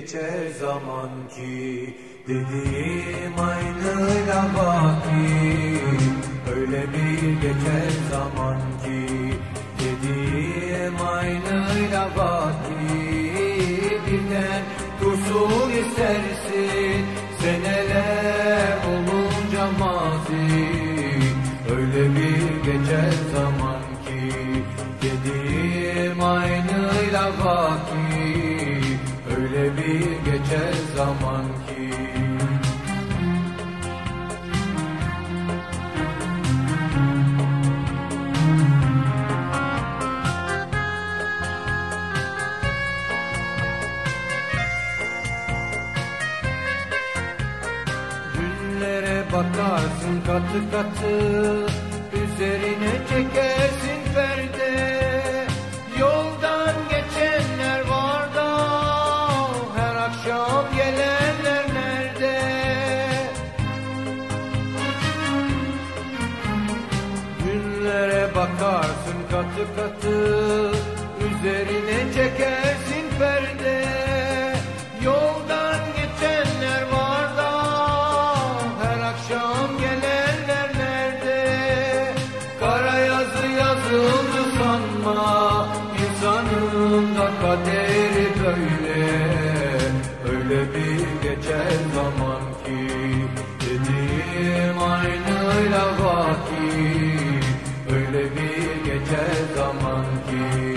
geçer zaman ki, dediğim aynıyla baki. Öyle bir geçer zaman ki, dediğim aynıyla baki. Birden dursun istersin seneler olunca mazi. Öyle bir geçer zaman ki, dediğim aynıyla baki. Öyle bir geçer zaman ki. Günlere bakarsın katı katı, üzerine çekersin perde. Yoldan geçenler var da, her akşam gelenler nerede? Günlere bakarsın katı katı, üzerine çekersin perde. Yoldan geçenler var da, her akşam gelenler nerede? Kara yazı yazıldı sanma, insanın da kaderi böyle. Öyle bir geçer zaman ki, dediğim aynıyla baki. Öyle bir geçer zaman ki.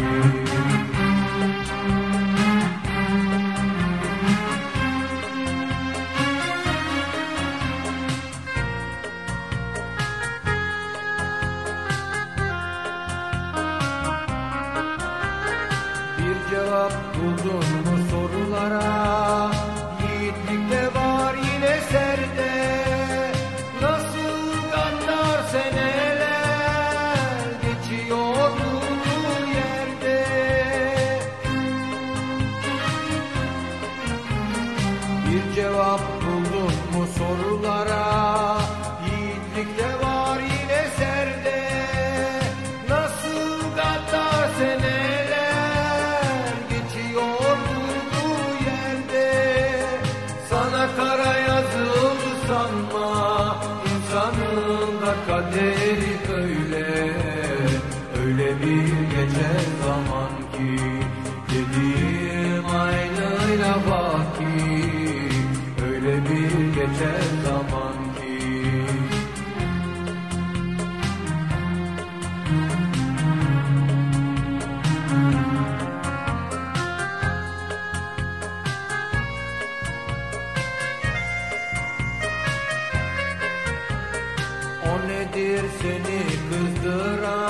Bir cevap buldun mu sorulara? Yiğitlik de var yine serde. Nasıl gaddar seneler geçiyor durduğu yerde. Bir cevap buldun mu sorulara? Yiğitlik de var yine serde. Nasıl gaddar seneler geçiyor durduğu yerde. Sana kara yazıldı sanma, insanın da kaderi böyle. Öyle bir geçer zaman ki, dediğim aynıyla baki. Öyle bir geçer zaman ki. O nedir seni kızdıran?